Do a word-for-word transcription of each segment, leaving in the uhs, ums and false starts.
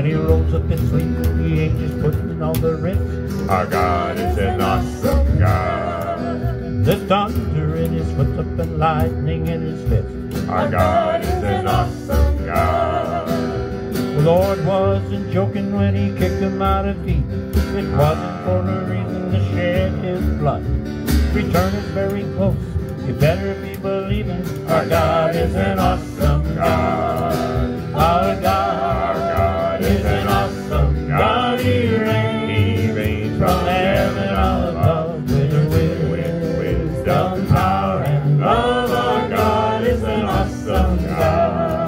when he rolls up his sleep, he ain't just putting all the ritz. Our God is an awesome God. There's thunder in his footsteps and lightning in his fist. Our God is an awesome God. The Lord wasn't joking when he kicked him out of Eden. It wasn't for no reason to shed his blood. Return is very close. You better be believing our God is an awesome God. Our God, Our God is an awesome God. He reigns, He reigns from heaven above with, with, with wisdom, power, and love. Our God is an awesome God.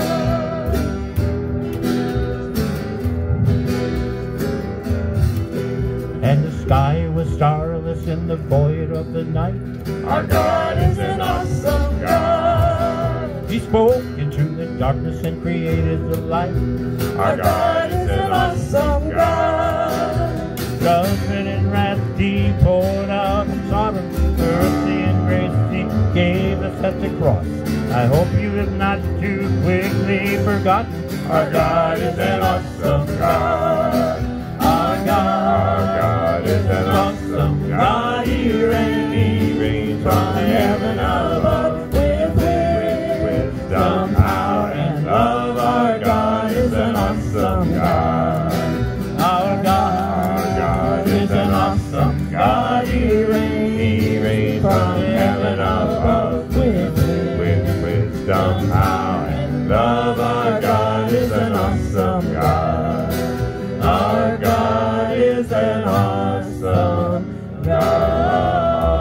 And the sky was starless in the void of the night. Our God is an awesome God. He spoke into the darkness and created the light. Our God is an awesome God. Judgment and wrath he poured out from Sodom. Mercy and grace he gave us at the cross. I hope you have not too quickly forgotten. Our God is an awesome God. Our God, Our God is an awesome God. He reigns, He reigns from heaven above with wisdom, power, and love. Our God is an awesome God. Our God, Our God is an awesome God. He reigns, He reigns from heaven above with with wisdom, power, and love. Our God is an awesome God. Our God is an awesome God.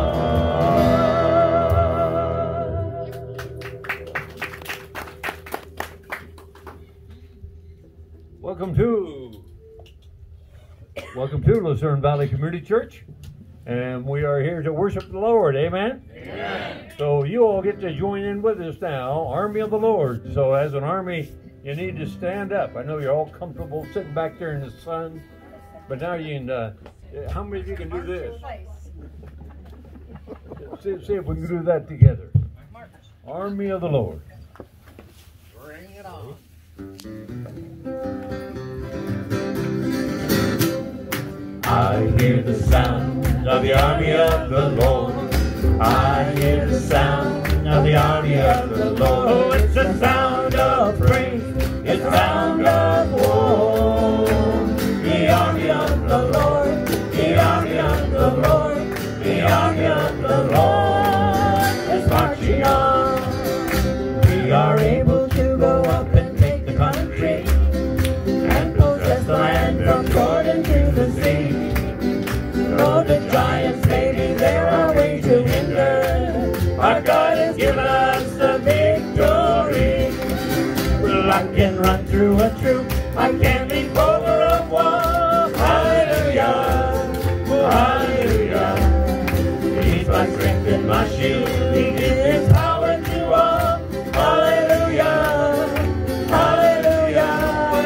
Welcome to Welcome to Lucerne Valley Community Church, and we are here to worship the Lord. Amen? Amen. So you all get to join in with us now, Army of the Lord. So as an army, you need to stand up. I know you're all comfortable sitting back there in the sun, but now you can, uh, how many of you can do this? See, see if we can do that together. Army of the Lord. Bring it on. I hear the sound of the army of the Lord. I hear the sound of the army of the Lord. Oh, it's a sound of praise, it's a sound of war. The army of the Lord, the army of the Lord, the army of the Lord is marching on. We are able to go up and take the country and possess the land from Jordan to the sea. Though the giants may be there, our way to hinder, our God has given us the victory. Well, I can run through a troop, I can leap over a wall. Hallelujah, hallelujah. He's my strength and my shield, he gives his power to all. Hallelujah, hallelujah.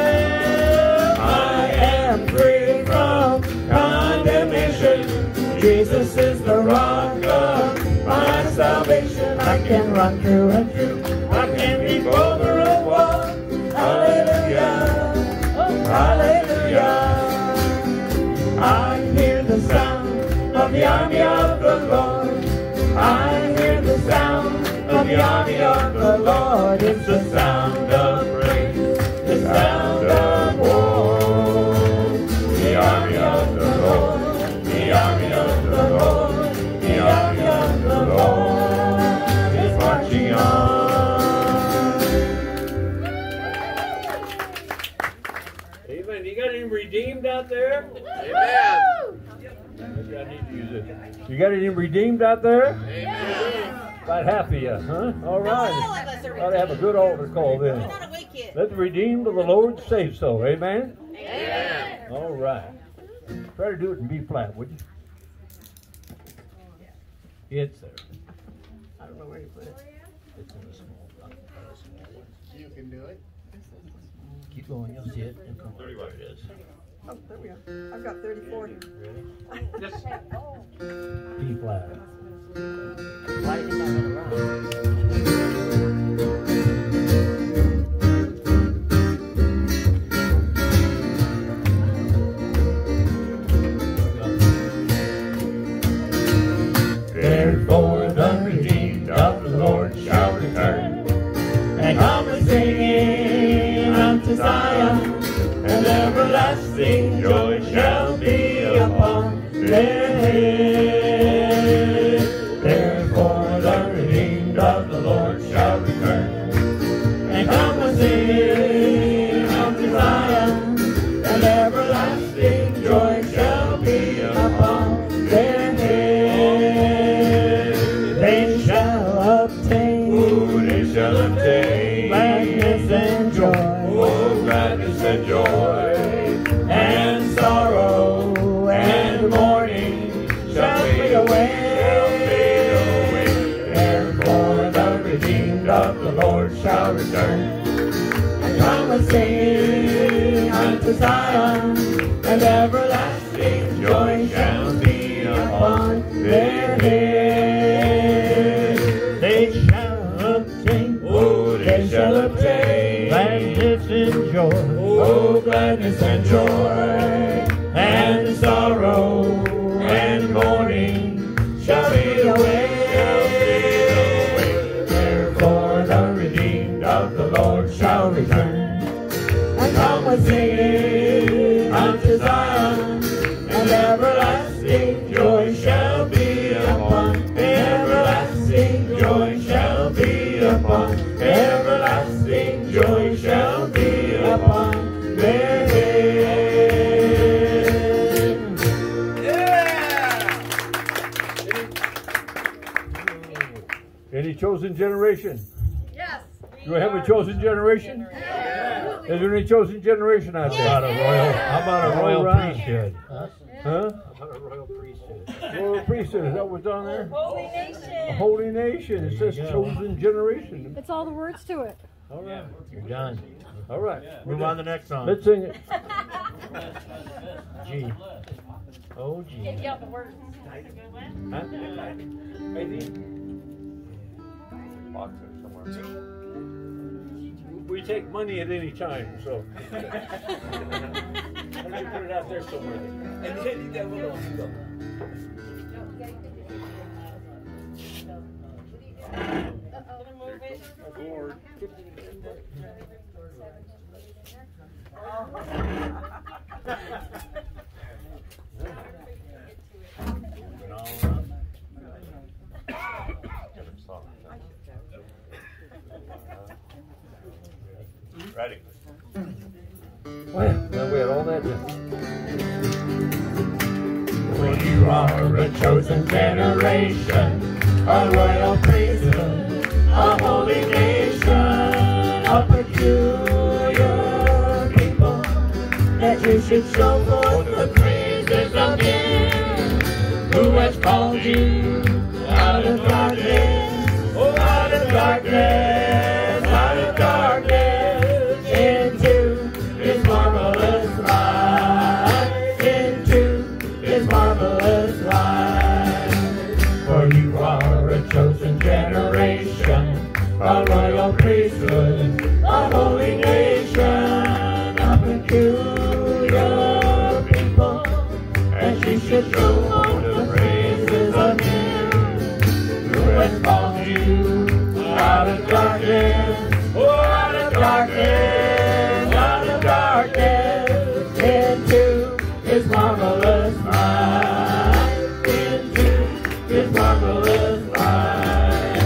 I am free from condemnation. Jesus is the rock of my salvation. I can run through a troop, I can leap over a wall. Hallelujah, hallelujah. I hear the sound of the army of the Lord. I hear the sound of the army of the Lord. It's the sound of praise, the sound of war. The army of the Lord, the army of the Lord, the army of the Lord is marching on. Amen. You got any redeemed out there? Amen. Maybe I need to use it. You got any redeemed out there? Amen. About half of you, huh? All right. All of us are Ought to have a good altar call then. We're not a weak kid. Let the redeemed of the Lord say so. Amen? Amen. All right. Try to do it in B flat, would you? It's there. I don't know where you put it. It's in the small, uh, small one. You can do it. Keep going, you'll see it. And come over where it is. Oh, there we go. I've got thirty-four. Ready? B flat. Why do you think I went around? everlasting joy shall be upon their heads. Therefore the redeemed of the Lord shall return, and come and sing unto Zion, and everlasting joy shall be upon their heads. They shall obtain, oh, they shall obtain gladness and joy, oh, gladness and joy, and sorrow and mourning shall fade away. Therefore the redeemed of the Lord shall return, and come and sing unto Zion, and everlasting joy shall be upon their heads. They shall obtain, oh, they shall obtain gladness and joy, oh, gladness and joy, and sorrow and mourning shall fade away. Therefore the redeemed of the Lord shall return, and come and sing unto Zion, and everlasting joy shall be upon, everlasting joy shall be upon, everlasting joy shall be upon their heads. Yeah! Any chosen generation? Yes. Do we have a chosen generation? Yeah. Is there any chosen generation out there? How about a royal, how about a royal All right. priesthood? Huh? How about a royal priesthood? Royal priesthood, is that what's on there? Holy A nation. holy nation. It says There you go. chosen generation. It's all the words to it. All right. You're done. All right. Move on to the next song. Let's sing it. G. Oh, G. Take out the words. Huh? Box there somewhere. We take money at any time, so. I'm gonna put it out there somewhere. And then that little. Lord. Ready. Well, now we had all that done. When you are a chosen generation, a royal priesthood, a holy nation, a peculiar people, that you should show forth the praises of Him who has called you out of darkness, oh, out of darkness, out of darkness, into His marvelous light, into His marvelous light. For you are a chosen generation, a royal priesthood, a holy nation, a peculiar people, and you should show forth the praises of Him who has called you out of darkness, oh, out of darkness, out of darkness, into His marvelous light, into His marvelous light.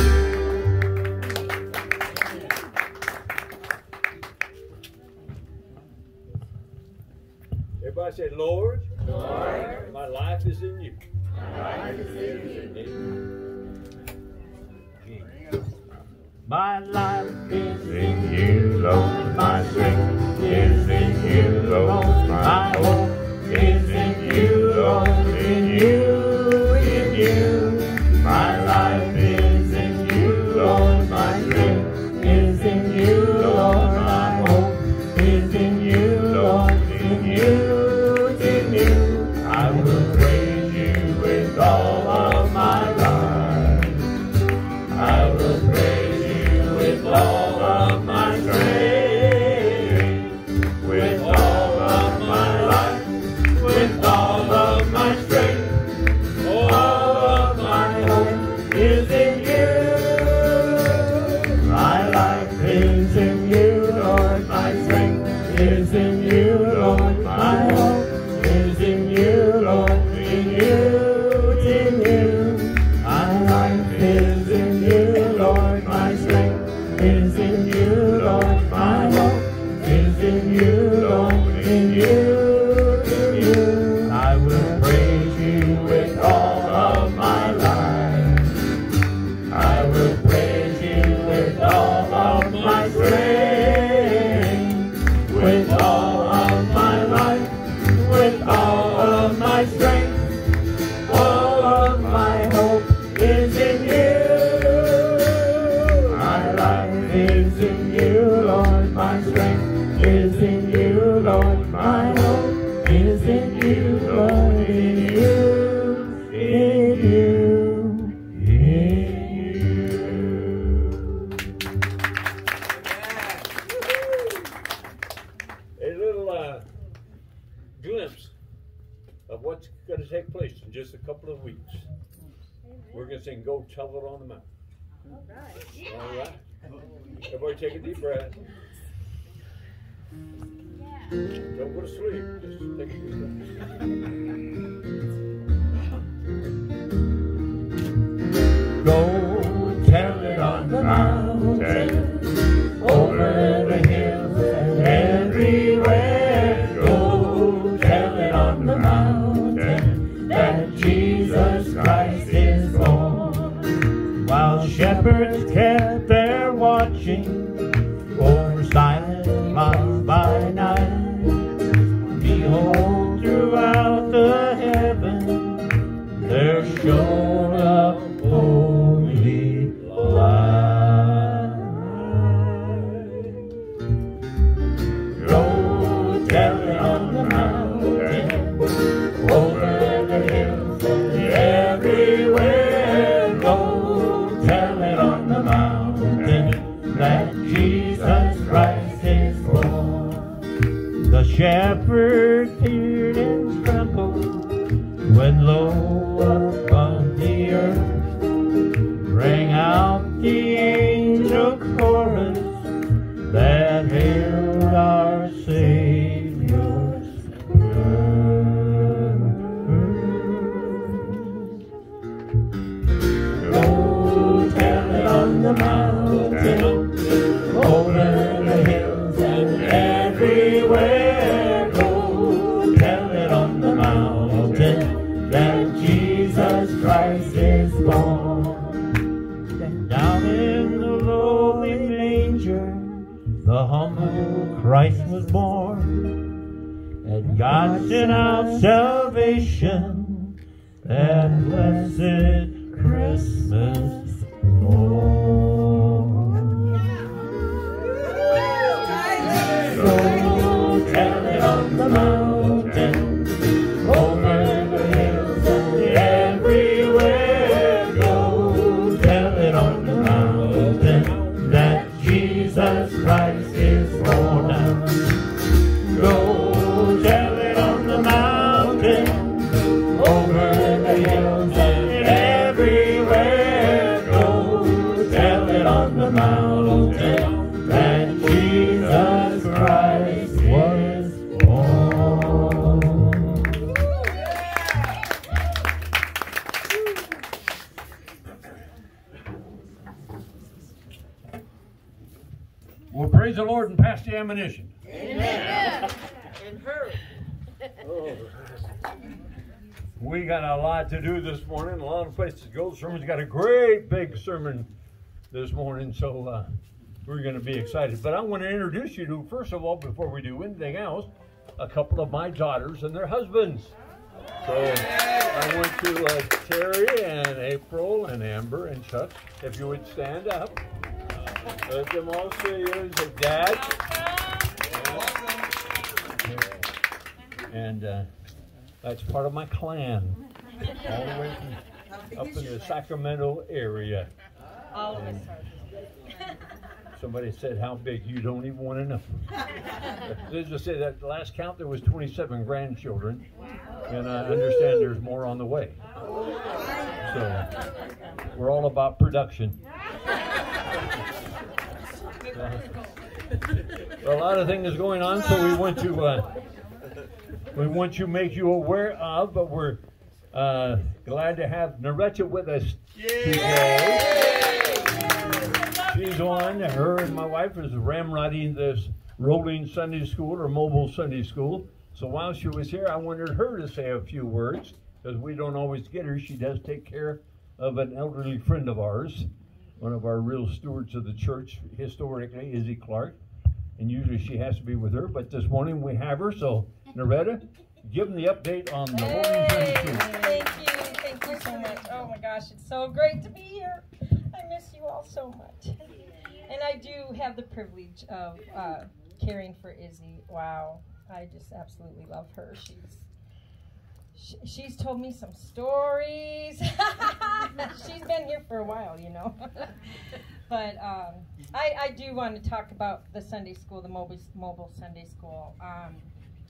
Everybody say, Lord, Lord, my life is in you. My life is in you. My life is in you, Lord. My strength is in you, Lord. My hope is in you, Lord. In you, in you. My life is in you, Lord. My strength is in you, Lord. My hope is in you, Lord. In you, in you. I will praise you with all of my life. I will praise you with all of my strength, with all of is in you, Lord. My hope is in you, Lord. In you, it's in you. My life is in you, Lord. My strength is in you, Lord. My hope is in you, Lord. In you, in you. I will praise you with all of my life. I will praise you with all of my strength. With all of my life. With all of my strength. All of my hope is in you. My life is in you, Lord. My strength is in you, Lord. My hope is in you, Lord. In you, in you, in you. A little uh, glimpse of what's going to take place in just a couple of weeks. We're going to sing Go Tell It on the Mountain. All right. Everybody take a deep breath. Don't go to sleep. Just take a deep breath. Go tell it on the mountain, over the hills and everywhere. Go tell it on the mountain that Jesus Christ is born. While shepherds kept their watching over silent miles by night, behold, throughout the heaven there shone up holy light. Go tell it on the mountain, over the hills and everywhere. Go tell it on the mountain that Jesus Christ is born. The shepherd feared and trembled when low above the earth rang out the angel chorus that hailed our Savior's birth. Go tell it on the mountain, over the hills and everywhere. Go tell it on the mountain that Jesus Christ is born. Down in the lowly manger, the humble Christ was born, and God sent out salvation, that blessed Christmas morn. Go tell it on the mountain, over the hills and everywhere. Go tell it on the mountain that Jesus Christ is born. Go tell it on the mountain, over the hills and everywhere. Go tell it on the mountain that Jesus Christ was born. Well, praise the Lord and pass the ammunition. Amen. And hurry. Oh. We got a lot to do this morning, a lot of places to go. The sermon's got a great big sermon this morning, so uh, we're going to be excited. But I want to introduce you to, first of all, before we do anything else, a couple of my daughters and their husbands. So I want to uh, Terry and April and Amber and Chuck, if you would stand up. Let them all see you as a dad. And uh, that's part of my clan, all the way from up in the Sacramento area. All of us are. Somebody said, how big? You don't even want to know. They just say that last count there was twenty-seven grandchildren, and I understand there's more on the way. So we're all about production. Uh, A lot of things going on, so we want to uh, we want to make you aware of. But we're uh, glad to have Naretta with us today. She's on. Her and my wife is ramrodding this rolling Sunday school or mobile Sunday school. So while she was here, I wanted her to say a few words because we don't always get her. She does take care of an elderly friend of ours, one of our real stewards of the church historically, Izzy Clark. And usually she has to be with her, but this morning we have her. So, Naretta, give them the update on the Holy Sunday School. Thank you, thank you so much. Oh my gosh, it's so great to be here. I miss you all so much. And I do have the privilege of uh, caring for Izzy. Wow, I just absolutely love her. She's she, she's told me some stories. She's been here for a while, you know. But um, I, I do want to talk about the Sunday school, the mobile, mobile Sunday school. Um,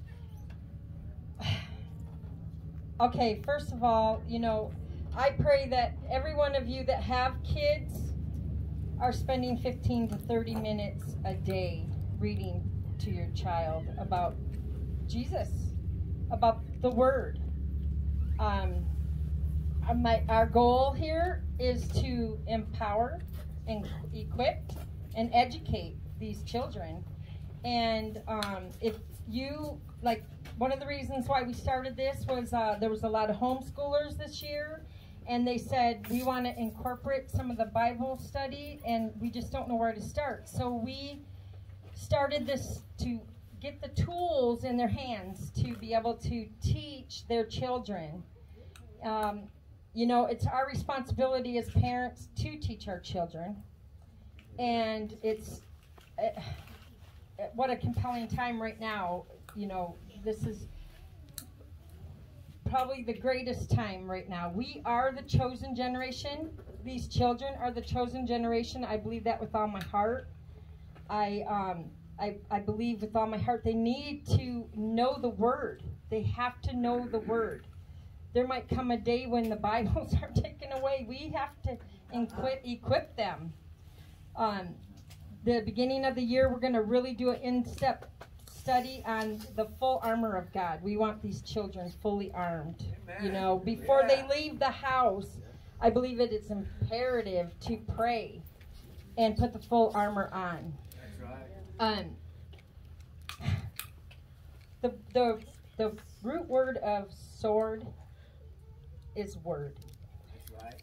okay, first of all, you know, I pray that every one of you that have kids are spending fifteen to thirty minutes a day reading to your child about Jesus, about the Word. Um, my, our goal here is to empower and equip and educate these children. And um, if you, like, one of the reasons why we started this was uh, there was a lot of homeschoolers this year, and they said, we want to incorporate some of the Bible study, and we just don't know where to start. So we started this to get the tools in their hands to be able to teach their children. Um, You know, it's our responsibility as parents to teach our children. And it's, uh, what a compelling time right now. You know, this is probably the greatest time right now. We are the chosen generation. These children are the chosen generation. I believe that with all my heart. I, um, I, I believe with all my heart they need to know the Word. They have to know the Word. There might come a day when the Bibles are taken away. We have to equip, equip them. Um, the beginning of the year, we're going to really do an in-depth study on the full armor of God. We want these children fully armed. Amen. You know, before yeah. they leave the house, I believe it is imperative to pray and put the full armor on. That's right. Um, the the the root word of sword is word. That's right.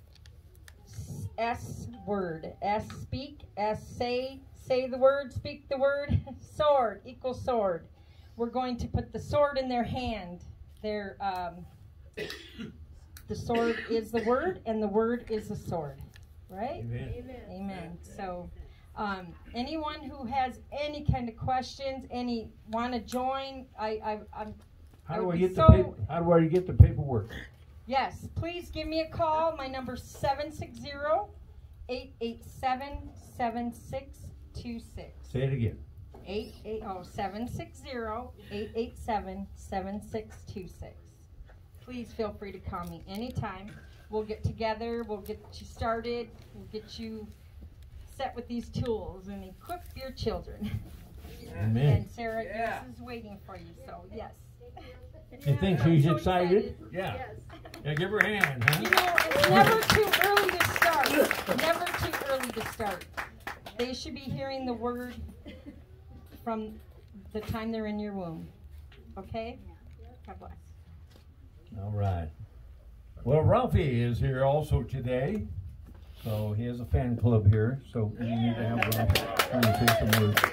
S word. S speak. S say. Say the word. Speak the word. Sword equals sword. We're going to put the sword in their hand. Their um, the sword is the word, and the word is the sword. Right? Amen. Amen. Amen. So, um, anyone who has any kind of questions, any want to join, I, I, I'm. How do I I get so, the paper, How do I get the paperwork? Yes, please give me a call. My number is seven six zero, eight eight seven, seven six two six. Say it again. eight eight oh, seven six zero, eight eight seven, seven six two six. Please feel free to call me anytime. We'll get together. We'll get you started. We'll get you set with these tools and equip your children. Amen. And Sarah yeah. is waiting for you, so yes. You think she's so excited? excited? Yeah. Yes. Yeah, give her a hand, huh? You know, it's never too early to start. Never too early to start. They should be hearing the word from the time they're in your womb. Okay? God bless. All right. Well, Ralphie is here also today. So he has a fan club here. So we need to have Ralphie come and say some words.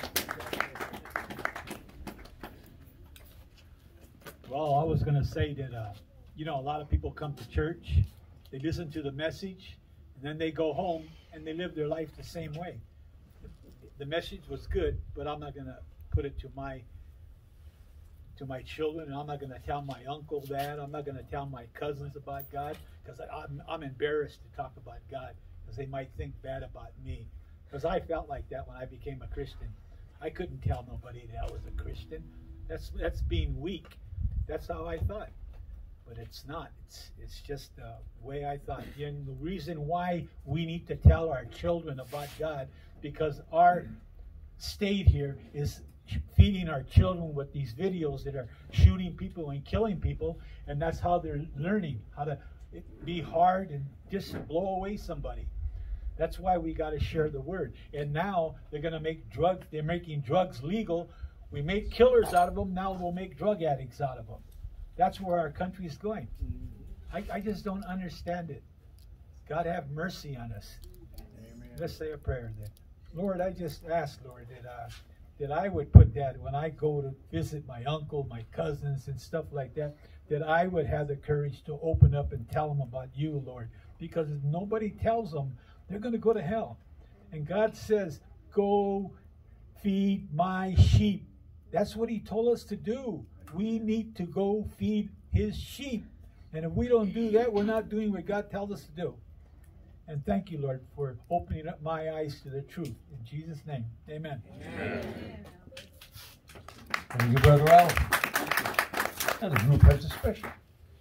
Well, I was going to say that, uh, you know, a lot of people come to church, they listen to the message, and then they go home and they live their life the same way. The message was good, but I'm not going to put it to my to my children, and I'm not going to tell my uncle that. I'm not going to tell my cousins about God, because I'm, I'm embarrassed to talk about God, because they might think bad about me. Because I felt like that when I became a Christian. I couldn't tell nobody that I was a Christian. That's that's being weak. That's how I thought. But it's not. It's it's just the way I thought. And the reason why we need to tell our children about God, because our stayed here is feeding our children with these videos that are shooting people and killing people, and that's how they're learning how to be hard and just blow away somebody. That's why we got to share the word. And now they're going to make drugs. They're making drugs legal. We make killers out of them. Now we'll make drug addicts out of them. That's where our country is going. I, I just don't understand it. God have mercy on us. Amen. Let's say a prayer then. Lord, I just ask, Lord, that uh, that I would put that when I go to visit my uncle, my cousins, and stuff like that, that I would have the courage to open up and tell them about you, Lord. Because if nobody tells them, they're going to go to hell. And God says, go feed my sheep. That's what he told us to do. We need to go feed his sheep. And if we don't do that, we're not doing what God tells us to do. And thank you, Lord, for opening up my eyes to the truth. In Jesus' name, amen. Amen. Thank you, Brother Al. And the group has a special.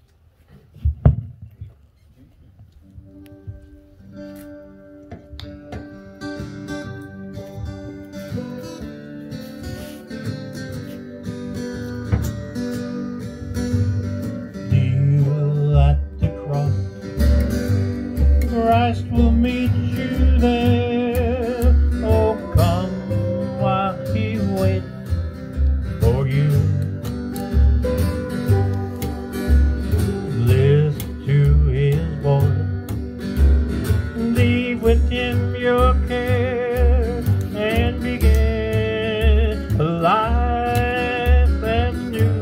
Christ will meet you there. Oh, come while he waits for you. Listen to his voice. Leave with him your care and begin a life that's new.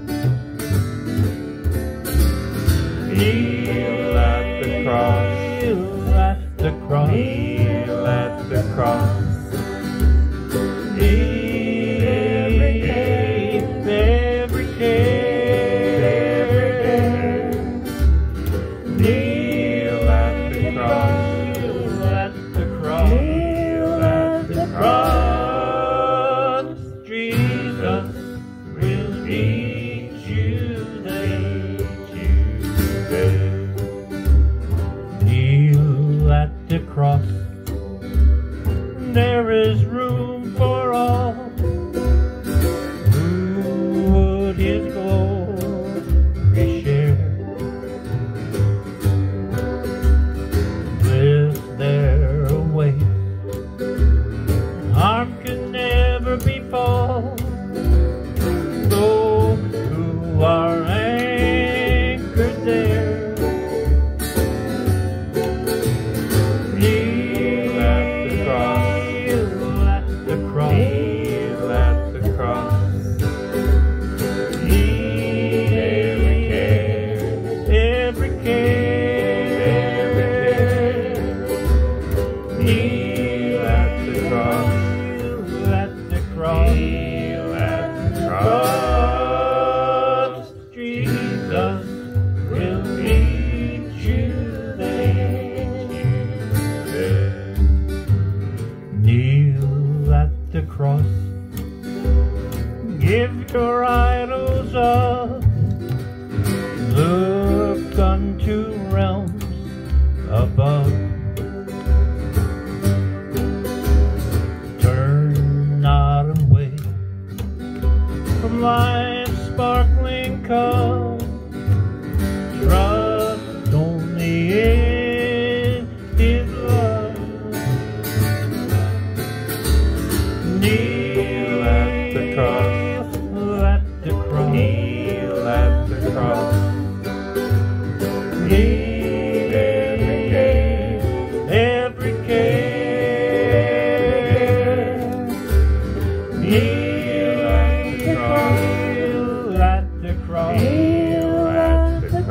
Kneel at the cross. The cross, kneel at the cross. Every day, every care. Kneel at the cross, kneel at the cross, kneel at the cross. Jesus will meet you there, you there. Kneel at the cross. There is room for all who would his glory share. Lift there away. Harm can never befall those who are anchored there. Give your idols up, look unto realms above. Turn not away from life's sparkling cup. Trust only in his love. Kneel at the cross. Kneel at the cross. Leave every care, every care. Kneel at the cross. Kneel at the cross. Kneel at the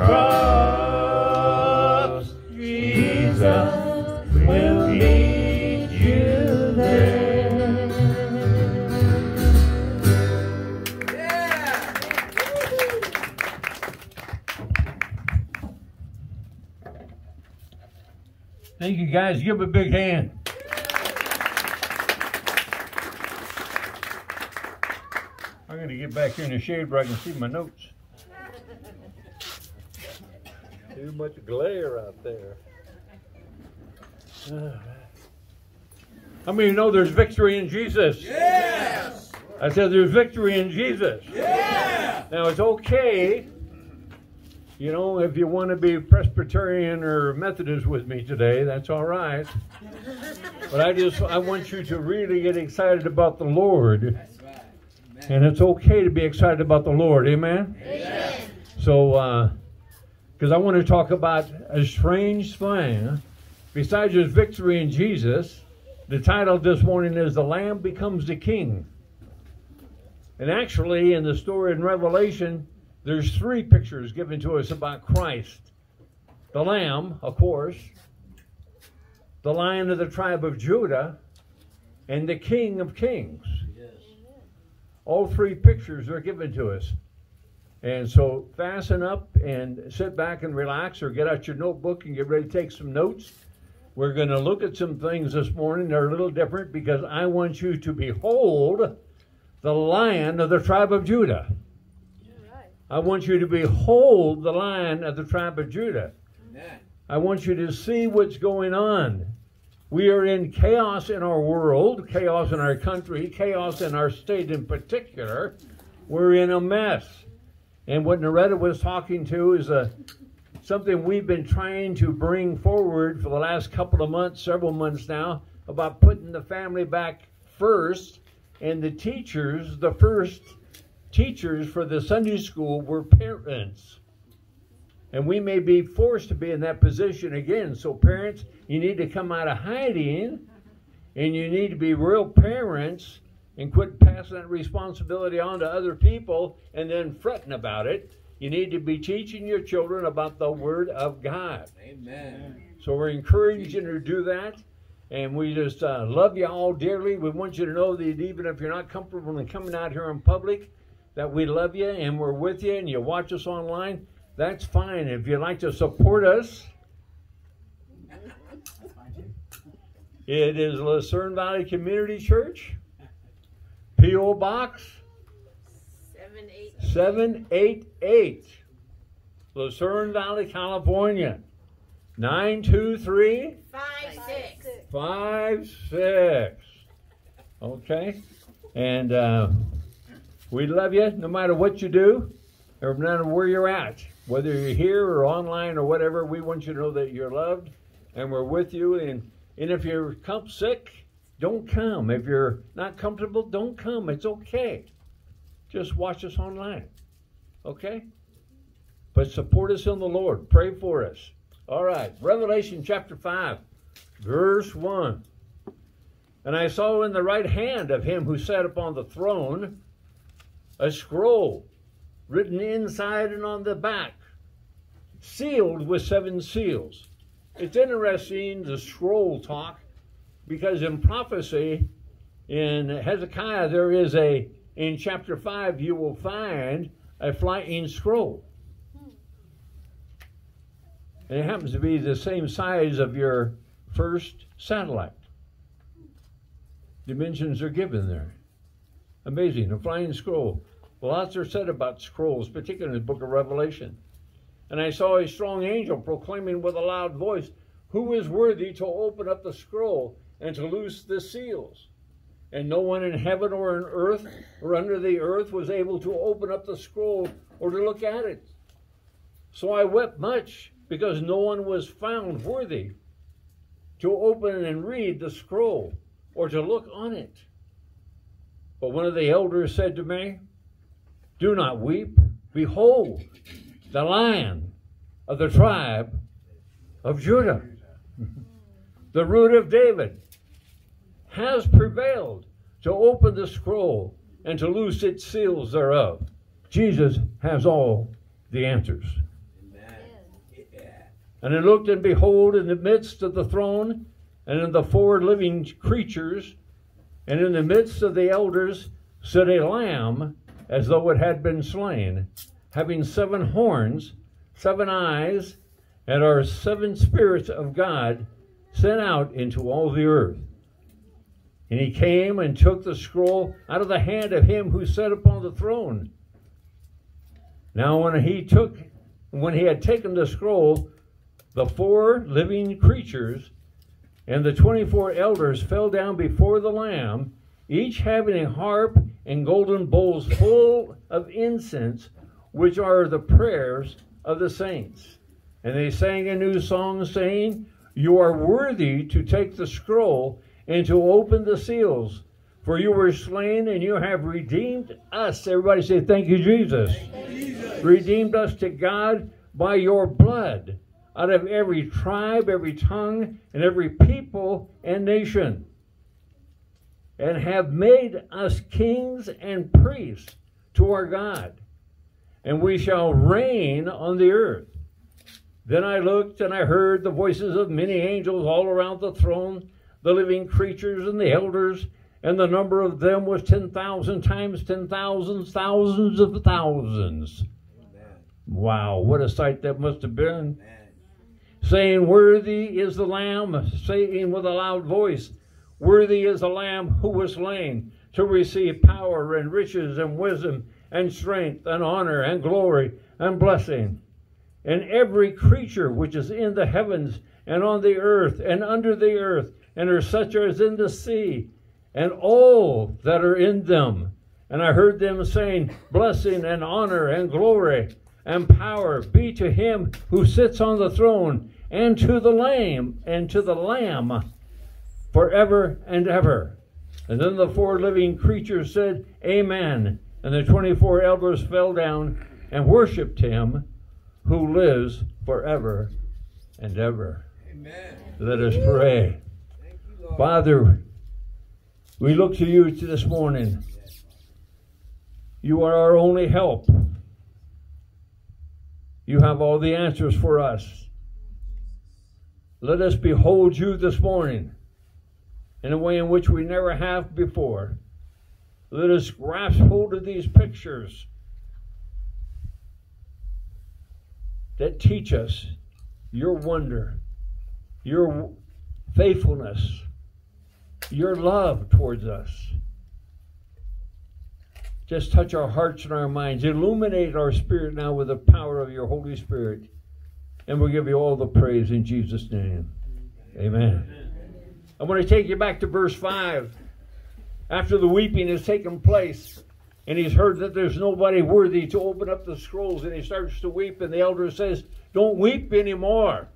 cross. Jesus will meet you there. Thank you, guys. Give them a big hand. I'm going to get back here in the shade where I can see my notes. Too much glare out there. Uh, How many know there's victory in Jesus? Yes. I said there's victory in Jesus. Yeah. Now it's okay, you know, if you want to be Presbyterian or Methodist with me today, that's all right. But I just, I want you to really get excited about the Lord. That's right. Amen. And it's okay to be excited about the Lord. Amen? Amen. So, uh, because I want to talk about a strange thing. Besides his victory in Jesus, the title this morning is The Lamb Becomes the King. And actually, in the story in Revelation, there's three pictures given to us about Christ. The Lamb, of course, the Lion of the tribe of Judah, and the King of Kings. Yes. All three pictures are given to us. And so fasten up and sit back and relax, or get out your notebook and get ready to take some notes. We're going to look at some things this morning that are a little different, because I want you to behold the Lion of the tribe of Judah. I want you to behold the Lion of the tribe of Judah. Amen. I want you to see what's going on. We are in chaos in our world, chaos in our country, chaos in our state in particular. We're in a mess. And what Noretta was talking to is a, something we've been trying to bring forward for the last couple of months, several months now, about putting the family back first. And the teachers, the first teachers for the Sunday school were parents. And we may be forced to be in that position again. So parents, you need to come out of hiding, and you need to be real parents and quit passing that responsibility on to other people and then fretting about it. You need to be teaching your children about the Word of God. Amen. So we're encouraging you to do that. And we just uh, love you all dearly. We want you to know that even if you're not comfortable in coming out here in public, that we love you and we're with you, and you watch us online, that's fine. If you'd like to support us, it is Lucerne Valley Community Church, P O Box seven eighty-eight, Lucerne Valley, California, nine two three Five, six. five six. Okay? And uh, we love you no matter what you do, or no matter where you're at. Whether you're here or online or whatever, we want you to know that you're loved and we're with you. And, and if you're come sick, don't come. If you're not comfortable, don't come. It's okay. Just watch us online. Okay? But support us in the Lord. Pray for us. All right. Revelation chapter five, verse one. And I saw in the right hand of him who sat upon the throne a scroll written inside and on the back, sealed with seven seals. It's interesting, the scroll talk, because in prophecy, in Hezekiah, there is a, in chapter five, you will find a flying scroll. And it happens to be the same size of your first satellite. Dimensions are given there. Amazing, a flying scroll. Lots are said about scrolls, particularly in the book of Revelation. And I saw a strong angel proclaiming with a loud voice, "Who is worthy to open up the scroll and to loose the seals?" And no one in heaven or in earth or under the earth was able to open up the scroll or to look at it. So I wept much, because no one was found worthy to open and read the scroll or to look on it. But one of the elders said to me, "Do not weep. Behold, the Lion of the tribe of Judah, the root of David, has prevailed to open the scroll and to loose its seals thereof." Jesus has all the answers. And I looked, and behold, in the midst of the throne, and in the four living creatures, and in the midst of the elders, stood a lamb, as though it had been slain, having seven horns, seven eyes, and are seven spirits of God sent out into all the earth. And he came and took the scroll out of the hand of him who sat upon the throne. Now when he took, when he had taken the scroll, the four living creatures And the twenty-four elders fell down before the Lamb, each having a harp and golden bowls full of incense, which are the prayers of the saints. And they sang a new song, saying, You are worthy to take the scroll and to open the seals, for you were slain and you have redeemed us. Everybody say, thank you, Jesus. Thank you, Jesus. Redeemed us to God by your blood, out of every tribe, every tongue, and every people and nation, and have made us kings and priests to our God, and we shall reign on the earth. Then I looked, and I heard the voices of many angels all around the throne, the living creatures and the elders, and the number of them was ten thousand times ten thousands, thousands of thousands. Amen. Wow, what a sight that must have been. Amen. Saying, Worthy is the Lamb, saying with a loud voice, Worthy is the Lamb who was slain to receive power and riches and wisdom and strength and honor and glory and blessing. And every creature which is in the heavens and on the earth and under the earth, and are such as in the sea, and all that are in them. And I heard them saying, Blessing and honor and glory and power be to him who sits on the throne, and to the Lamb, and to the Lamb, forever and ever. And then the four living creatures said, Amen. And the twenty-four elders fell down and worshipped him who lives forever and ever. Amen. Let us pray. Thank you, Lord. Father, we look to you this morning. You are our only help. You have all the answers for us. Let us behold you this morning in a way in which we never have before. Let us grasp hold of these pictures that teach us your wonder, your faithfulness, your love towards us. Just touch our hearts and our minds. Illuminate our spirit now with the power of your Holy Spirit. And we'll give you all the praise in Jesus' name. Amen. Amen. I want to take you back to verse five. After the weeping has taken place, and he's heard that there's nobody worthy to open up the scrolls, and he starts to weep, and the elder says, Don't weep anymore.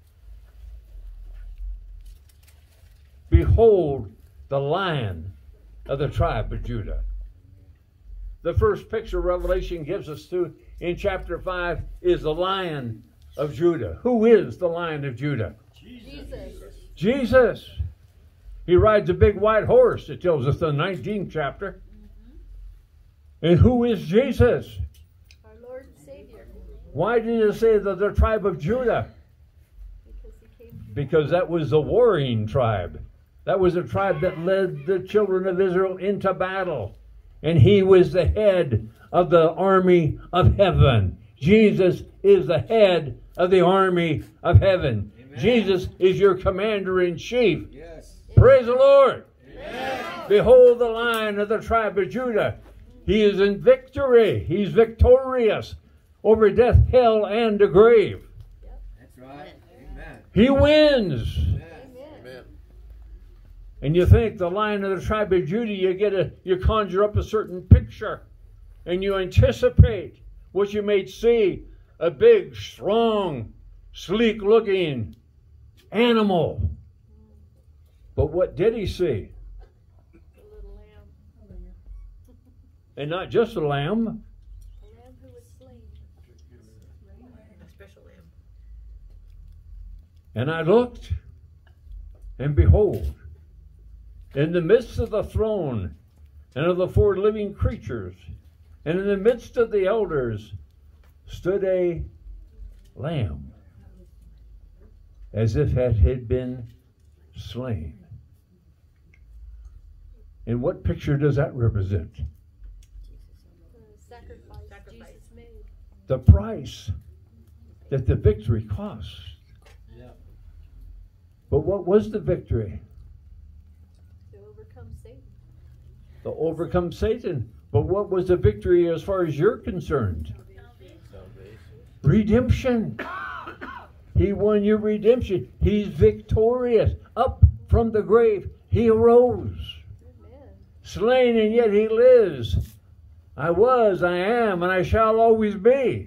Behold the Lion of the tribe of Judah. The first picture Revelation gives us to in chapter five is the Lion of Judah. Who is the Lion of Judah? Jesus. Jesus. He rides a big white horse, it tells us in the nineteenth chapter. Mm-hmm. And who is Jesus? Our Lord and Savior. Why did it say that the tribe of Judah? Because he came to Because that was the warring tribe. That was a tribe that led the children of Israel into battle. And he was the head of the army of heaven. Jesus is the head of the army of heaven. Amen. Jesus is your commander-in-chief. Yes. Praise the Lord. Amen. Behold the Lion of the tribe of Judah. He is in victory. He's victorious over death, hell, and the grave. Yep. That's right. Amen. He wins. Amen. Amen. And you think the Lion of the tribe of Judah, you get a, you conjure up a certain picture, and you anticipate what you may see, a big, strong, sleek-looking animal. But what did he see? The little lamb. And not just a lamb. A lamb who was slain. A special lamb. And I looked, and behold, in the midst of the throne and of the four living creatures, and in the midst of the elders, stood a lamb, as if it had been slain. And what picture does that represent? The sacrifice, sacrifice Jesus made. The price that the victory cost. Yeah. But what was the victory? To overcome Satan. To overcome Satan. But what was the victory as far as you're concerned? Redemption. He won your redemption. He's victorious. Up from the grave, he arose. Amen. Slain, and yet he lives. I was, I am, and I shall always be.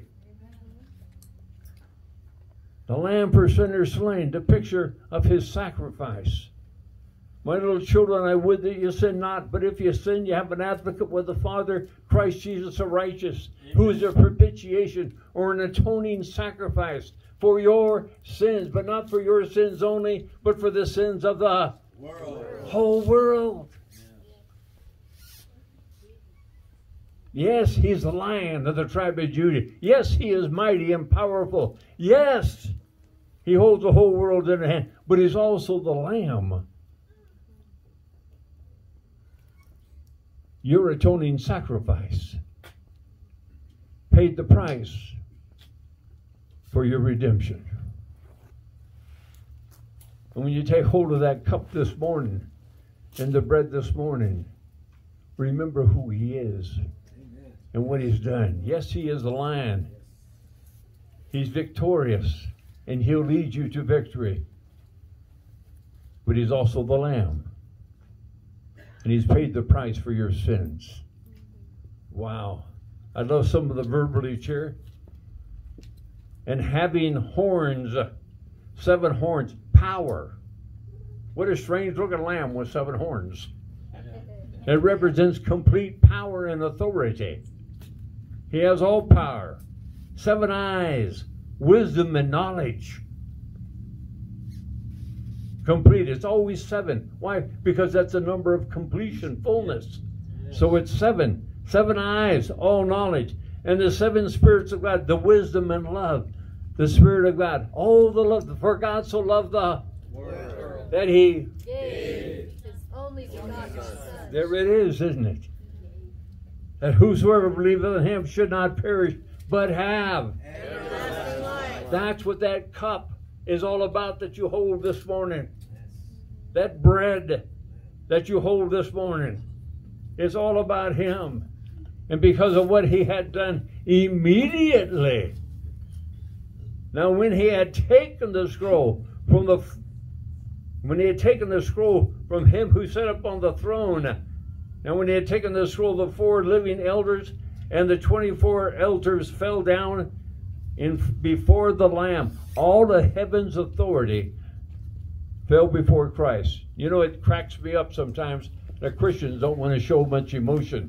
The lamb for sinners slain, the picture of his sacrifice. My little children, I would that you sin not, but if you sin, you have an advocate with the Father, Christ Jesus the righteous, who is a propitiation or an atoning sacrifice for your sins, but not for your sins only, but for the sins of the world. Whole world. Yes, he's the Lion of the tribe of Judah. Yes, he is mighty and powerful. Yes, he holds the whole world in his hand, but he's also the Lamb. Your atoning sacrifice paid the price for your redemption. And when you take hold of that cup this morning and the bread this morning, remember who he is. And what he's done. Yes, he is the Lion. He's victorious, and he'll lead you to victory. But he's also the Lamb. And he's paid the price for your sins. Wow. I love some of the verbiage here. And having horns, seven horns, power. What a strange looking lamb with seven horns. It represents complete power and authority. He has all power, seven eyes, wisdom and knowledge. Complete. It's always seven. Why? Because that's the number of completion, fullness. So it's seven. Seven eyes, all knowledge. And the seven spirits of God, the wisdom and love. The Spirit of God. All the love. For God so loved the world that he Gave his only begotten Son. There it is, isn't it? That whosoever believeth in him should not perish, but have Everlasting life. That's what that cup is all about that you hold this morning. That bread that you hold this morning is all about him. And because of what he had done immediately. Now when he had taken the scroll from the when he had taken the scroll from him who sat upon the throne, and when he had taken the scroll, the four living elders and the twenty-four elders fell down in before the Lamb. All the heaven's authority fell before Christ. You know, it cracks me up sometimes that Christians don't want to show much emotion.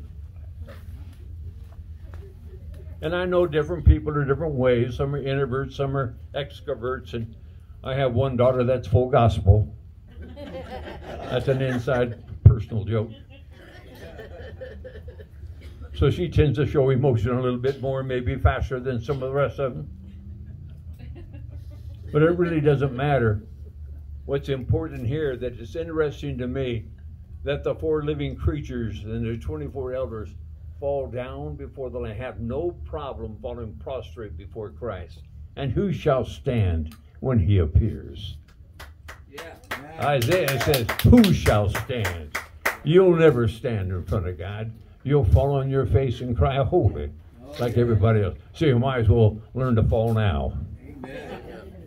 And I know different people are different ways. Some are introverts, some are extroverts, and I have one daughter that's full gospel. That's an inside personal joke. So she tends to show emotion a little bit more, maybe faster than some of the rest of them. But it really doesn't matter. What's important here, that it's interesting to me that the four living creatures and the twenty-four elders fall down before the Lamb, have no problem falling prostrate before Christ. And who shall stand when he appears? Yeah. Isaiah says, who shall stand? You'll never stand in front of God. You'll fall on your face and cry holy, like everybody else. So you might as well learn to fall now. Amen.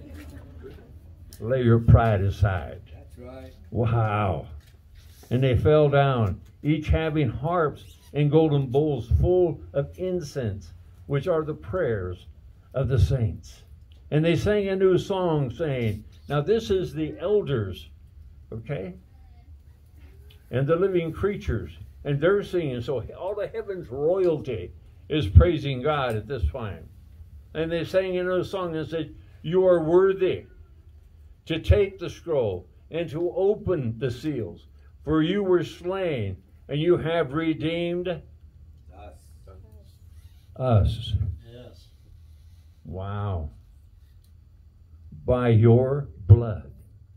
Lay your pride aside. That's right. Wow. And they fell down, each having harps and golden bowls full of incense, which are the prayers of the saints. And they sang a new song, saying, now this is the elders, okay? And the living creatures. And they're singing, so all the heavens royalty is praising God at this time. And they sang in a song and said, you are worthy to take the scroll and to open the seals, for you were slain, and you have redeemed us. Us. Yes. Wow. By your blood.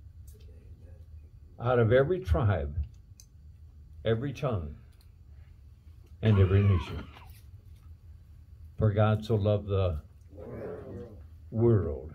Out of every tribe, every tongue, and every nation. For God so loved the world. world.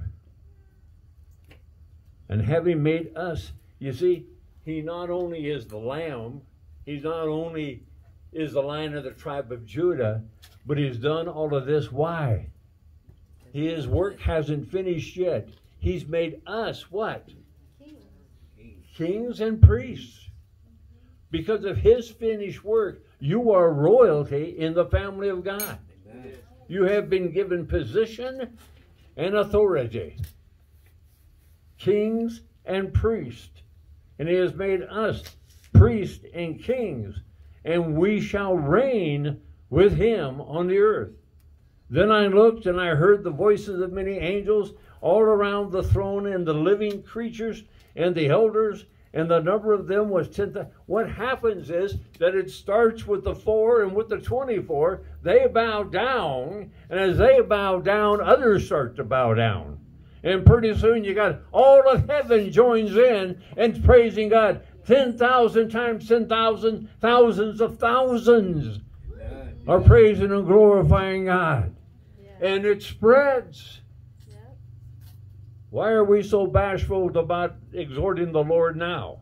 And having made us, you see, he not only is the Lamb, he not only is the Lion of the tribe of Judah, but he's done all of this. Why? His work hasn't finished yet. He's made us what? King. Kings and priests. Because of his finished work, you are royalty in the family of God. Amen. You have been given position and authority. Kings and priests. And he has made us priests and kings. And we shall reign with him on the earth. Then I looked and I heard the voices of many angels all around the throne and the living creatures and the elders, and the number of them was ten thousand. What happens is that it starts with the four, and with the twenty-four, they bow down, and as they bow down, others start to bow down. And pretty soon you got all of heaven joins in and praising God. ten thousand times ten thousand, thousands of thousands are praising and glorifying God. Yeah. And it spreads. Yeah. Why are we so bashful about exhorting the Lord now?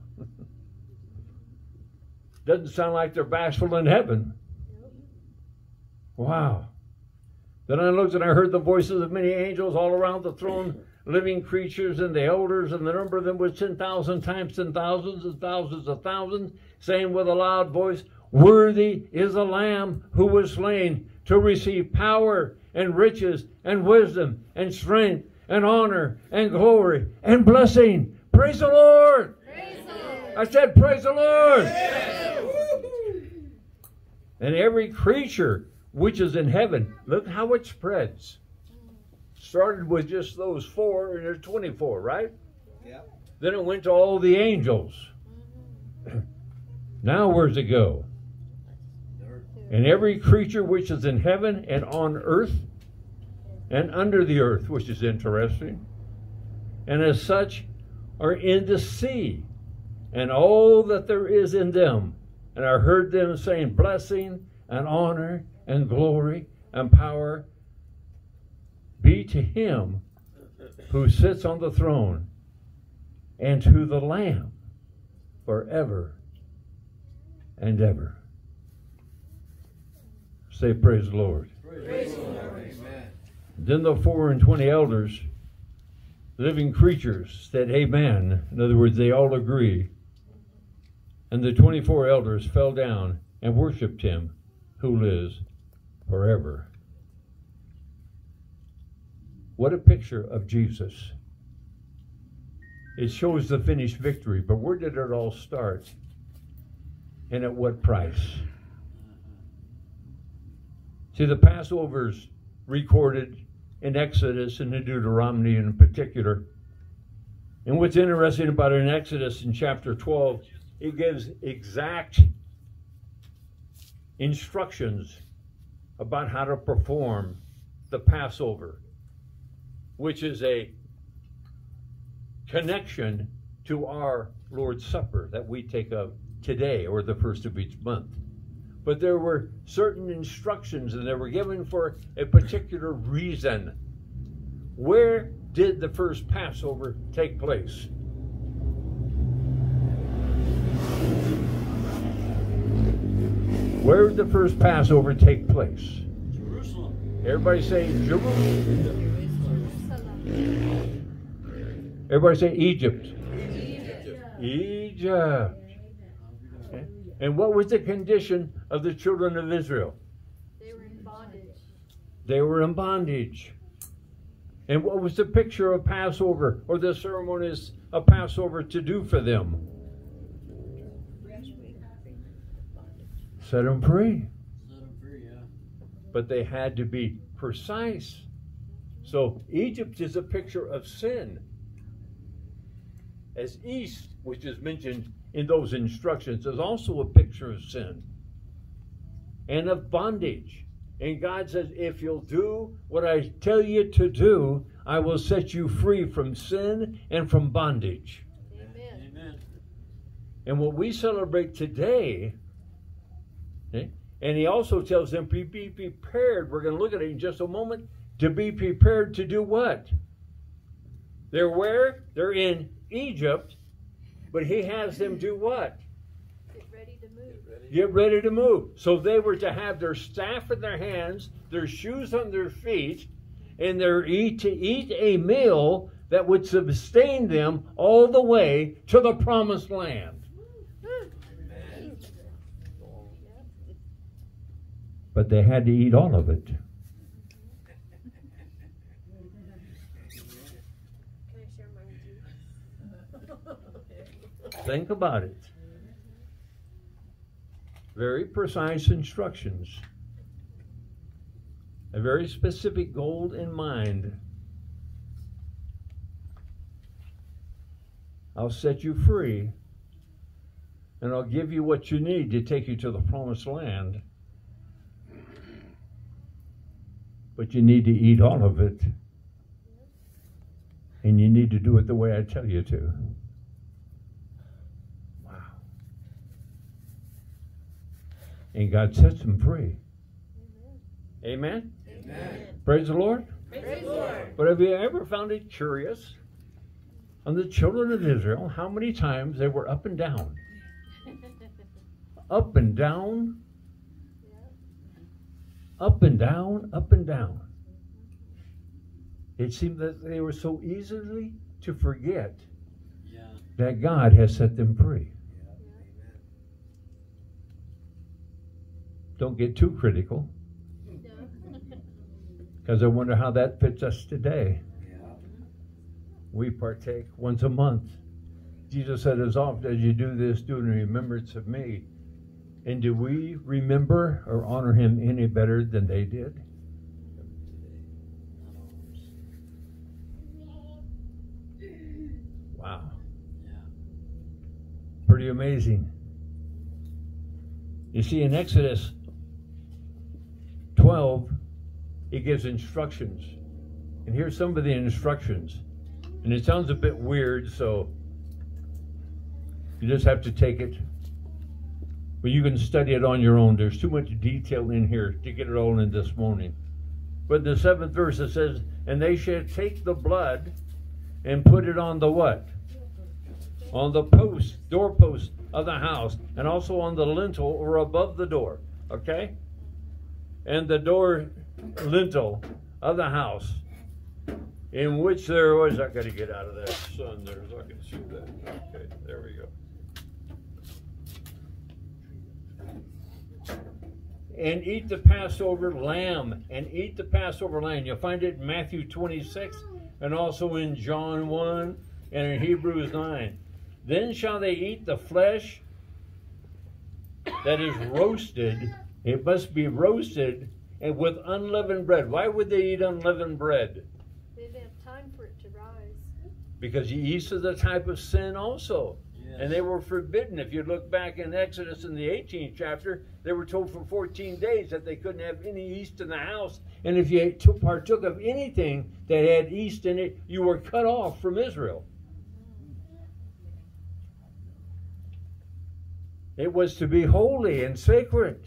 Doesn't sound like they're bashful in heaven. Wow. Then I looked and I heard the voices of many angels all around the throne, living creatures and the elders, and the number of them was ten thousand times ten thousands and thousands of thousands, saying with a loud voice, "Worthy is the Lamb who was slain to receive power and riches and wisdom and strength and honor and glory and blessing." Praise the Lord. Praise the Lord. I said, praise the Lord. Yes. And every creature which is in heaven, look how it spreads. Started with just those four, and there's twenty-four, right? Yep. Then it went to all the angels. Now where's it go? And every creature which is in heaven and on earth and under the earth, which is interesting, and as such are in the sea, and all that there is in them. And I heard them saying, blessing and honor and glory and power be to him who sits on the throne and to the Lamb forever and ever. Say, praise the Lord. Praise the Lord. Amen. Then the four and twenty elders, living creatures, said, amen. In other words, they all agree. And the twenty-four elders fell down and worshipped him who lives forever. What a picture of Jesus. It shows the finished victory, but where did it all start? And at what price? See, the Passover's recorded in Exodus and in Deuteronomy in particular. And what's interesting about it in Exodus in chapter twelve, it gives exact instructions about how to perform the Passover, which is a connection to our Lord's Supper that we take of today or the first of each month. But there were certain instructions, and they were given for a particular reason. Where did the first Passover take place? Where did the first Passover take place? Jerusalem. Everybody say Jerusalem. Jerusalem. Everybody say Egypt. Egypt. Egypt. Okay. And what was the condition of the children of Israel? They were in bondage. They were in bondage. And what was the picture of Passover, or the ceremonies of Passover, to do for them? Set them free. Set them free, yeah. But they had to be precise. So Egypt is a picture of sin. As east, which is mentioned in those instructions, is also a picture of sin and of bondage. And God says, if you'll do what I tell you to do, I will set you free from sin and from bondage. Amen. Amen. And what we celebrate today, okay, and he also tells them, be, be prepared. We're going to look at it in just a moment. To be prepared to do what? They're where? They're in Egypt, but he has them do what? Get ready to move. Get ready to move. So they were to have their staff in their hands, their shoes on their feet, and they're eat to eat a meal that would sustain them all the way to the promised land. But they had to eat all of it. Can I share mine with you? Think about it. Very precise instructions. A very specific goal in mind. I'll set you free, and I'll give you what you need to take you to the promised land. But you need to eat all of it. And you need to do it the way I tell you to. Wow. And God sets them free. Amen? Amen. Praise the Lord. Praise the Lord. But have you ever found it curious on the children of Israel how many times they were up and down? Up and down. Up and down, up and down. It seemed that they were so easily to forget yeah. that God has set them free. Yeah. Don't get too critical, because I wonder how that fits us today. Yeah. We partake once a month. Jesus said, as often as you do this, do it in remembrance of me. And do we remember or honor him any better than they did? Wow. Pretty amazing. You see, in Exodus twelve, he gives instructions. And here's some of the instructions. And it sounds a bit weird, so you just have to take it. But you can study it on your own. There's too much detail in here to get it all in this morning. But in the seventh verse it says, and they shall take the blood and put it on the what? On the post, doorpost of the house, and also on the lintel or above the door. Okay? And the door lintel of the house, in which there was, I got to get out of that sun there so I can see that. Okay, there we go. And eat the Passover lamb, and eat the Passover lamb. You'll find it in Matthew twenty-six, and also in John one, and in Hebrews nine. Then shall they eat the flesh that is roasted. It must be roasted and with unleavened bread. Why would they eat unleavened bread? They didn't have time for it to rise. Because yeast is a type of sin also. Yes. And they were forbidden. If you look back in Exodus in the eighteenth chapter, they were told for fourteen days that they couldn't have any yeast in the house. And if you partook of anything that had yeast in it, you were cut off from Israel. It was to be holy and sacred.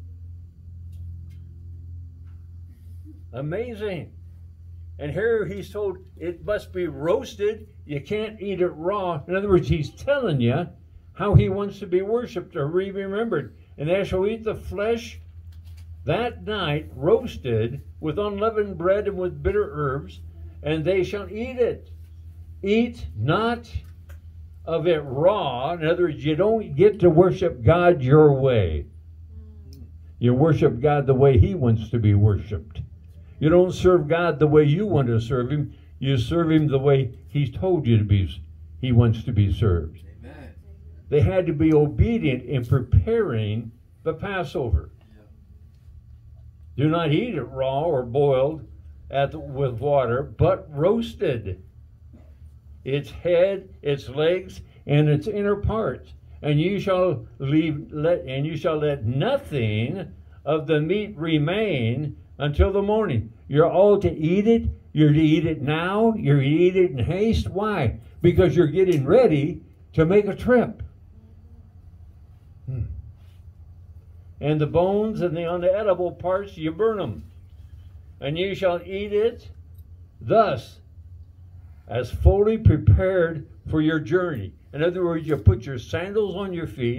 Amazing. And here he's told it must be roasted. You can't eat it raw. In other words, he's telling you how he wants to be worshipped or be remembered. And they shall eat the flesh that night roasted with unleavened bread and with bitter herbs, and they shall eat it. Eat not of it raw. In other words, you don't get to worship God your way. You worship God the way he wants to be worshipped. You don't serve God the way you want to serve him. You serve him the way he's told you to be. He wants to be served. Amen. They had to be obedient in preparing the Passover. Yeah. Do not eat it raw or boiled at the, with water, but roasted. Its head, its legs, and its inner parts. And you shall leave let and you shall let nothing of the meat remain until the morning. You're all to eat it. You're to eat it now. You're to eat it in haste. Why? Because you're getting ready to make a trip. Hmm. And the bones and the unedible parts, you burn them. And you shall eat it thus, as fully prepared for your journey. In other words, you put your sandals on your feet,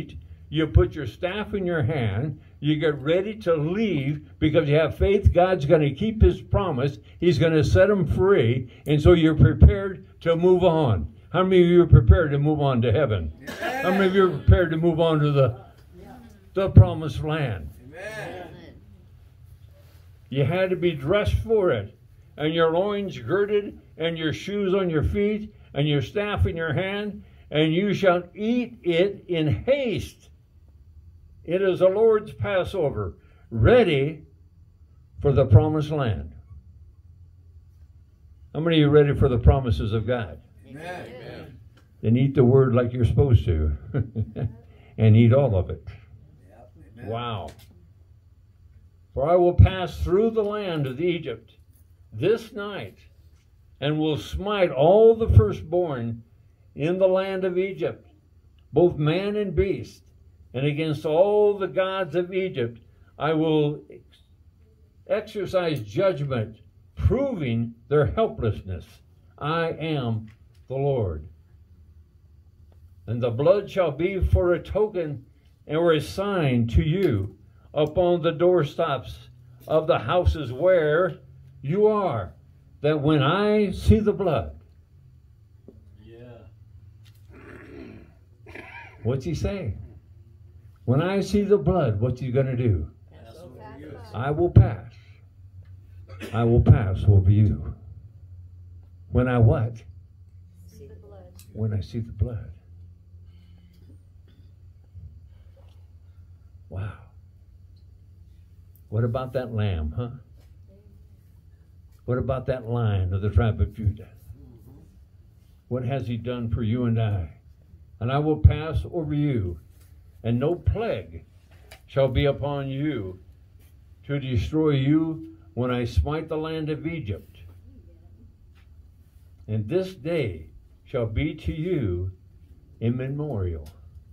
you put your staff in your hand, you get ready to leave because you have faith God's going to keep his promise. He's going to set them free. And so you're prepared to move on. How many of you are prepared to move on to heaven? Yeah. How many of you are prepared to move on to the, the promised land? Amen. You had to be dressed for it. And your loins girded, and your shoes on your feet, and your staff in your hand, and you shall eat it in haste. It is the Lord's Passover, ready for the promised land. How many of you are ready for the promises of God? Amen. Amen. Then eat the word like you're supposed to, and eat all of it. Yep. Wow. For I will pass through the land of Egypt this night, and will smite all the firstborn in the land of Egypt, both man and beast, and against all the gods of Egypt I will ex exercise judgment, proving their helplessness. I am the Lord. And the blood shall be for a token or a sign to you upon the doorstops of the houses where you are, that when I see the blood. Yeah. What's he saying? When I see the blood, what's he going to do? I will pass. I will pass over you. When I what? See the blood. When I see the blood. Wow. What about that lamb, huh? What about that lion of the tribe of Judah? What has he done for you and I? And I will pass over you, and no plague shall be upon you to destroy you when I smite the land of Egypt. And this day shall be to you a memorial,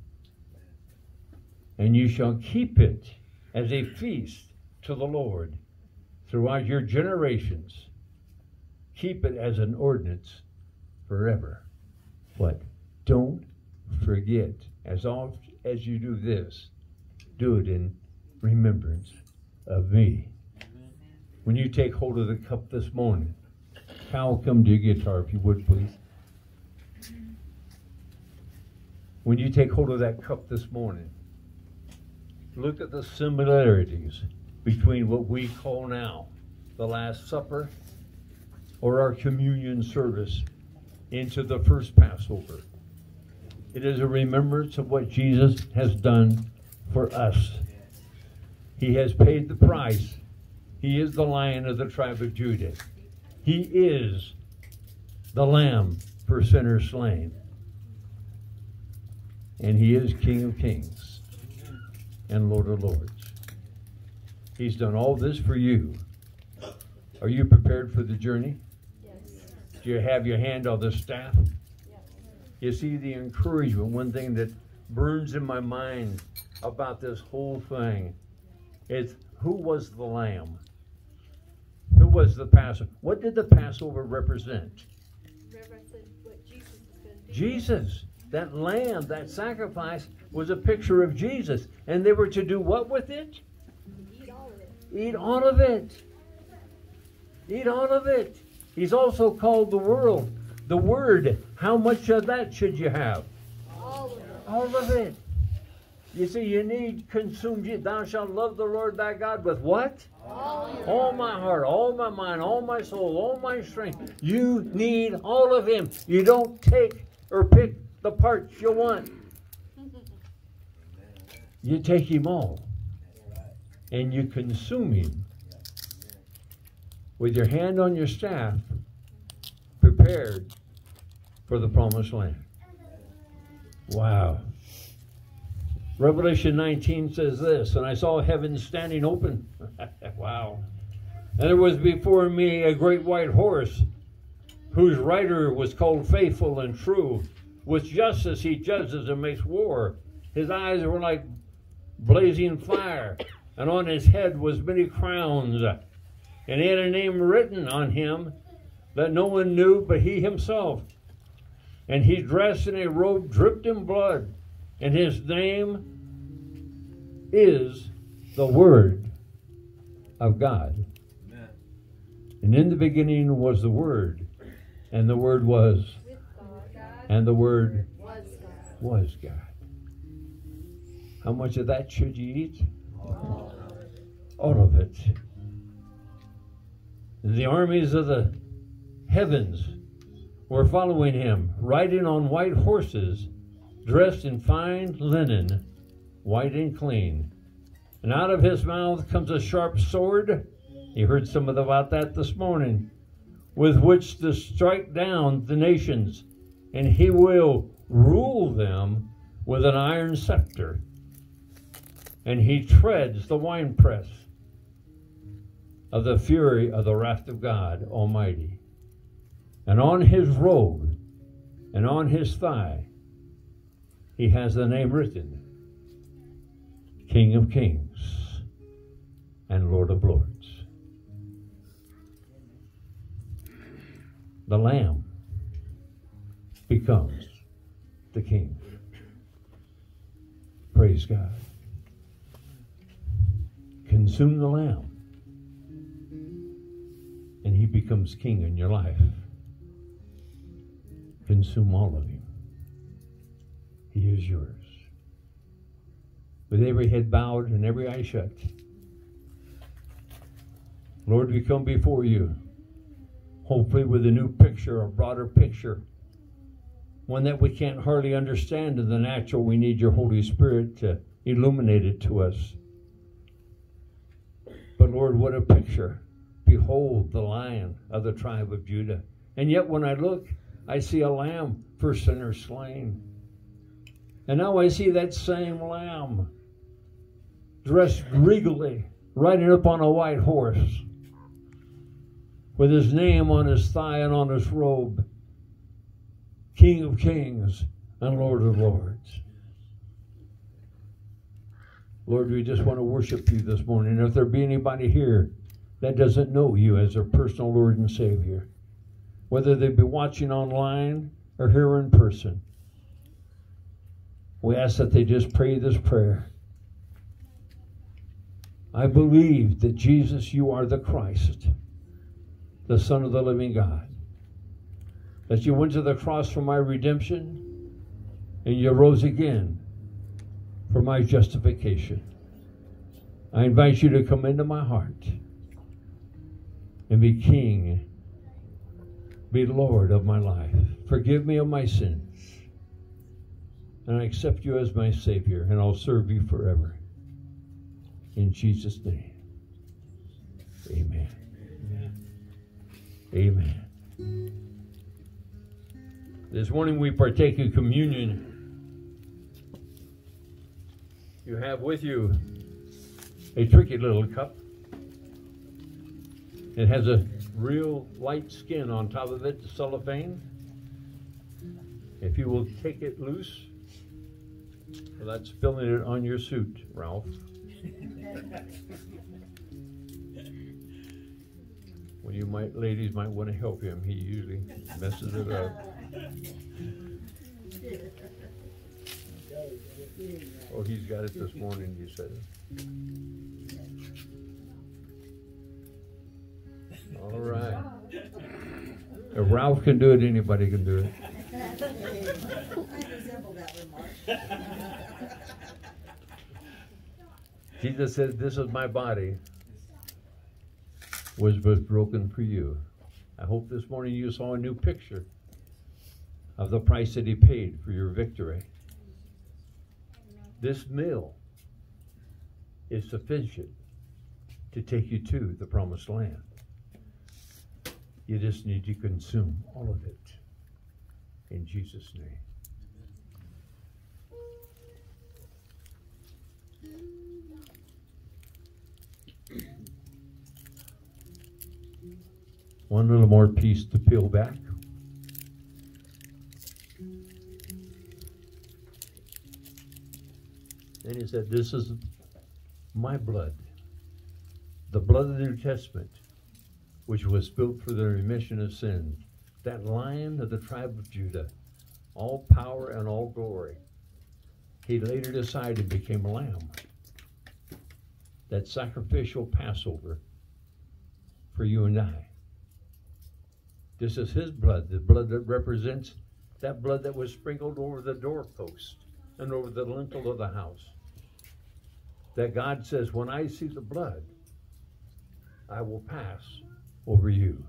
and you shall keep it as a feast to the Lord throughout your generations. Keep it as an ordinance forever. What? Don't forget. As often as you do this, do it in remembrance of me. When you take hold of the cup this morning, Cal, come to your guitar if you would, please. When you take hold of that cup this morning, look at the similarities between what we call now the Last Supper or our communion service into the first Passover. It is a remembrance of what Jesus has done for us. He has paid the price. He is the Lion of the tribe of Judah. He is the Lamb for sinners slain. And he is King of kings and Lord of lords. He's done all this for you. Are you prepared for the journey? Yes. Do you have your hand on the staff? Yes. You see the encouragement, one thing that burns in my mind about this whole thing is, who was the Lamb? Who was the Passover? What did the Passover represent? Represent what Jesus is going to do. Jesus. That lamb, that sacrifice, was a picture of Jesus. And they were to do what with it? Eat all of it. Eat all of it. Eat all of it. He's also called the world, the Word. How much of that should you have? All of it. All of it. You see, you need consume. Thou shalt love the Lord thy God with what? All, all my heart, all my mind, all my soul, all my strength. You need all of him. You don't take or pick the parts you want. You take him all. And you consume him. With your hand on your staff, prepared for the promised land. Wow. Revelation nineteen says this, and I saw heaven standing open. Wow. And there was before me a great white horse, whose rider was called Faithful and True. With justice he judges and makes war. His eyes were like blazing fire, and on his head was many crowns. And he had a name written on him that no one knew but he himself. And he dressed in a robe dripped in blood, and his name is the Word of God. Amen. And in the beginning was the Word, and the Word was, With God. and the Word Was God. was God. How much of that should you eat? All of it. And the armies of the heavens were following him, riding on white horses, dressed in fine linen, white and clean. And out of his mouth comes a sharp sword. You heard some of about that this morning, with which to strike down the nations, and he will rule them with an iron scepter. And he treads the winepress of the fury of the wrath of God Almighty. And on his robe and on his thigh, he has the name written, King of Kings and Lord of Lords. The Lamb becomes the King. Praise God. Consume the Lamb, and he becomes King in your life. Consume all of him. He is yours. With every head bowed and every eye shut, Lord, we come before you, hopefully with a new picture, a broader picture, one that we can't hardly understand in the natural. We need your Holy Spirit to illuminate it to us. But Lord, what a picture. Behold the Lion of the tribe of Judah. And yet when I look, I see a lamb for sinners slain. And now I see that same lamb dressed regally, riding up on a white horse, with his name on his thigh and on his robe, King of Kings and Lord of Lords. Lord, we just want to worship you this morning. If there be anybody here that doesn't know you as their personal Lord and Savior, whether they be watching online or here in person, we ask that they just pray this prayer. I believe that Jesus, you are the Christ, the Son of the living God, that you went to the cross for my redemption and you rose again for my justification. I invite you to come into my heart and be King, be Lord of my life. Forgive me of my sins, and I accept you as my Savior, and I'll serve you forever. In Jesus' name, amen. Amen. Amen. This morning we partake in communion. You have with you a tricky little cup. It has a real light skin on top of it, the cellophane. If you will take it loose, well, that's spilling it on your suit, Ralph. Well, you might, ladies might want to help him. He usually messes it up. Oh, he's got it this morning, you said. All right. If Ralph can do it, anybody can do it. I resemble that remark. Jesus said, this is my body, was was broken for you. I hope this morning you saw a new picture of the price that he paid for your victory. This meal is sufficient to take you to the promised land. You just need to consume all of it in Jesus' name. One little more piece to peel back. And he said, this is my blood, the blood of the New Testament, which was spilled for the remission of sins. That Lion of the tribe of Judah, all power and all glory, he laid it aside and became a lamb that sacrificial Passover for you and I. This is his blood, the blood that represents that blood that was sprinkled over the doorpost and over the lintel of the house. That God says, when I see the blood, I will pass over you.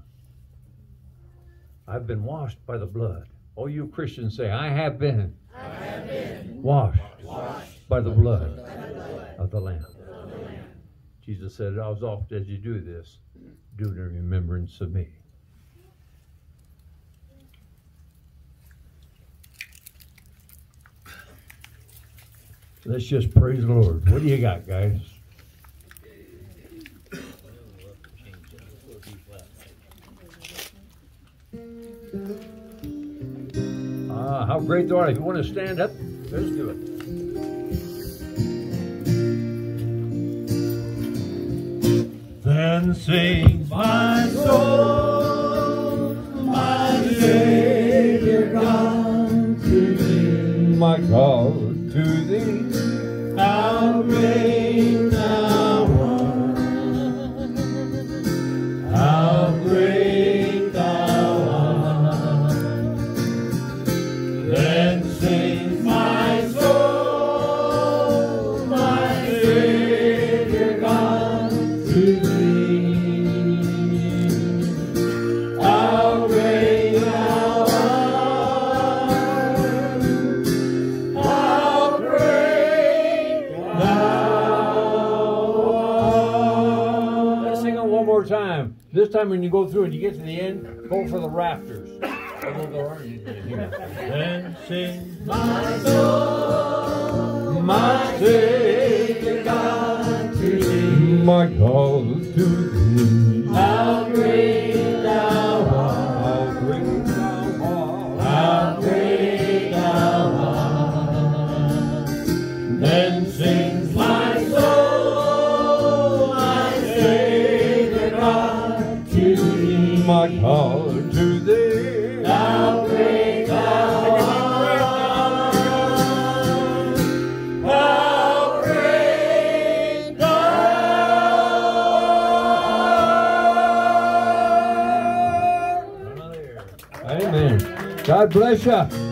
I've been washed by the blood. All you Christians say, I have been, I have been washed, washed by the blood, by the blood of the Lamb. of the Lamb. Jesus said, as often as you do this, do it in remembrance of me. Let's just praise the Lord. What do you got, guys? Ah, how great they are. If you want to stand up, let's do it. Then sings my soul, my Savior God, to thee, My God, to thee. how great thou art, how great thou art. Then sings my soul, my Savior God, to thee, how great thou art, how great thou art. Let's sing it one more time. This time when you go through and you get to the end, go for the rafters. Although there aren't any here. Then sing my soul, my Savior God, to thee, My God, to thee. how great thou art, How great thou art. how great thou art. Then sings my soul, my Savior God, to thee, My God, to thee. how great thou art, how great thou art. Amen. God bless you.